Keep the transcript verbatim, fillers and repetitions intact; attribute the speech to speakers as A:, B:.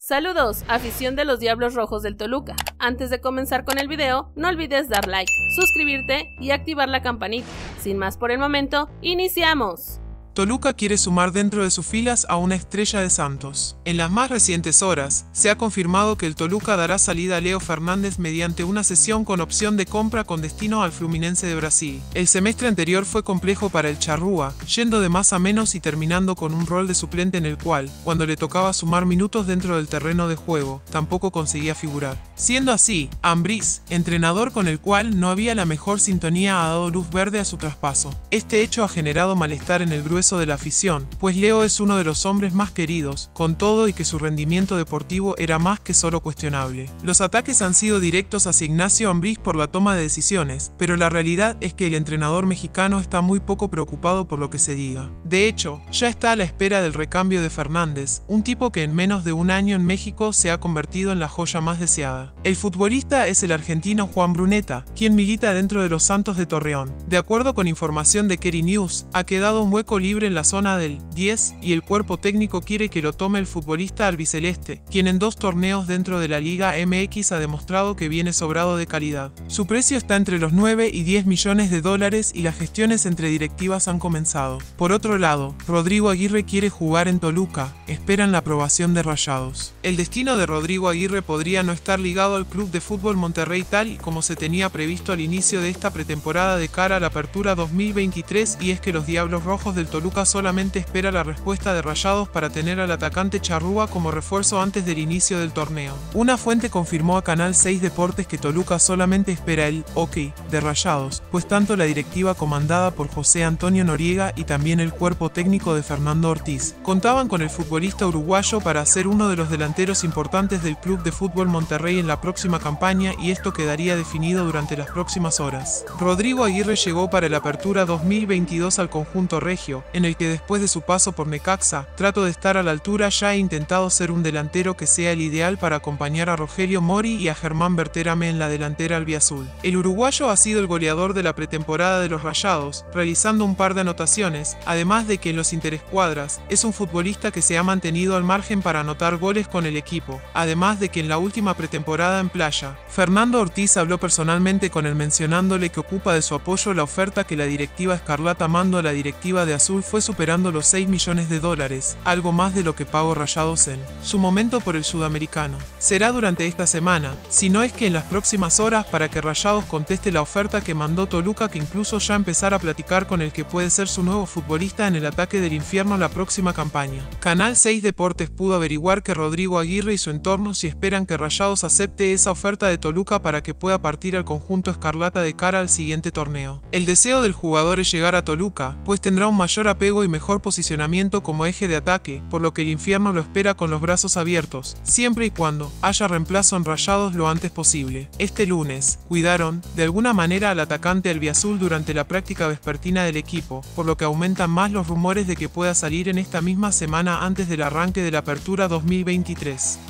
A: Saludos, afición de los Diablos Rojos del Toluca. Antes de comenzar con el video, no olvides dar like, suscribirte y activar la campanita. Sin más por el momento, ¡iniciamos!
B: Toluca quiere sumar dentro de sus filas a una estrella de Santos. En las más recientes horas, se ha confirmado que el Toluca dará salida a Leo Fernández mediante una cesión con opción de compra con destino al Fluminense de Brasil. El semestre anterior fue complejo para el charrúa, yendo de más a menos y terminando con un rol de suplente en el cual, cuando le tocaba sumar minutos dentro del terreno de juego, tampoco conseguía figurar. Siendo así, Ambriz, entrenador con el cual no había la mejor sintonía, ha dado luz verde a su traspaso. Este hecho ha generado malestar en el grueso de la afición, pues Leo es uno de los hombres más queridos, con todo y que su rendimiento deportivo era más que solo cuestionable. Los ataques han sido directos hacia Ignacio Ambriz por la toma de decisiones, pero la realidad es que el entrenador mexicano está muy poco preocupado por lo que se diga. De hecho, ya está a la espera del recambio de Fernández, un tipo que en menos de un año en México se ha convertido en la joya más deseada. El futbolista es el argentino Juan Bruneta, quien milita dentro de los Santos de Torreón. De acuerdo con información de Kerry News, ha quedado un hueco libre en la zona del diez y el cuerpo técnico quiere que lo tome el futbolista albiceleste, quien en dos torneos dentro de la Liga M X ha demostrado que viene sobrado de calidad. Su precio está entre los nueve y diez millones de dólares y las gestiones entre directivas han comenzado. Por otro lado, Rodrigo Aguirre quiere jugar en Toluca, esperan la aprobación de Rayados. El destino de Rodrigo Aguirre podría no estar ligado al Club de Fútbol Monterrey tal y como se tenía previsto al inicio de esta pretemporada de cara a la apertura dos mil veintitrés, y es que los Diablos Rojos del Toluca Toluca solamente espera la respuesta de Rayados para tener al atacante charrúa como refuerzo antes del inicio del torneo. Una fuente confirmó a Canal seis Deportes que Toluca solamente espera el ok de Rayados, pues tanto la directiva comandada por José Antonio Noriega y también el cuerpo técnico de Fernando Ortiz contaban con el futbolista uruguayo para ser uno de los delanteros importantes del Club de Fútbol Monterrey en la próxima campaña, y esto quedaría definido durante las próximas horas. Rodrigo Aguirre llegó para la apertura dos mil veintidós al conjunto regio, en el que después de su paso por Necaxa, trato de estar a la altura, ya ha intentado ser un delantero que sea el ideal para acompañar a Rogelio Mori y a Germán Berterame en la delantera albiazul. El uruguayo ha sido el goleador de la pretemporada de los Rayados, realizando un par de anotaciones, además de que en los interescuadras, es un futbolista que se ha mantenido al margen para anotar goles con el equipo, además de que en la última pretemporada en Playa, Fernando Ortiz habló personalmente con él mencionándole que ocupa de su apoyo la oferta que la directiva escarlata mandó a la directiva de Azul fue superando los seis millones de dólares, algo más de lo que pagó Rayados en su momento por el sudamericano. Será durante esta semana, si no es que en las próximas horas, para que Rayados conteste la oferta que mandó Toluca, que incluso ya empezara a platicar con el que puede ser su nuevo futbolista en el ataque del infierno la próxima campaña. Canal seis Deportes pudo averiguar que Rodrigo Aguirre y su entorno si esperan que Rayados acepte esa oferta de Toluca para que pueda partir al conjunto escarlata de cara al siguiente torneo. El deseo del jugador es llegar a Toluca, pues tendrá un mayor apego y mejor posicionamiento como eje de ataque, por lo que el infierno lo espera con los brazos abiertos, siempre y cuando haya reemplazo en Rayados lo antes posible. Este lunes, cuidaron, de alguna manera, al atacante albiazul durante la práctica vespertina del equipo, por lo que aumentan más los rumores de que pueda salir en esta misma semana antes del arranque de la apertura dos mil veintitrés.